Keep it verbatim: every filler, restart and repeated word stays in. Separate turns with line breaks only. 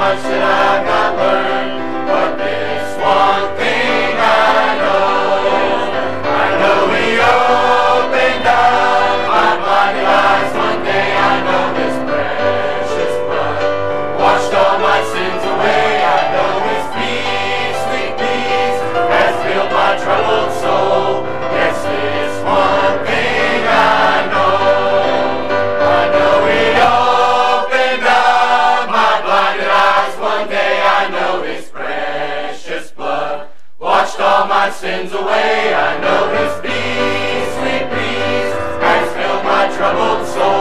much that I've not learned, but this one thing I know. I know He opened up my blinded eyes one day. I know His precious blood washed all my sins away. I know His peace, sweet peace, has filled my troubled soul. Yes, this one thing I know. I know He opened up my blinded eyes one day. I know His precious blood washed all my sins away. I know His peace, sweet peace, has filled my troubled soul.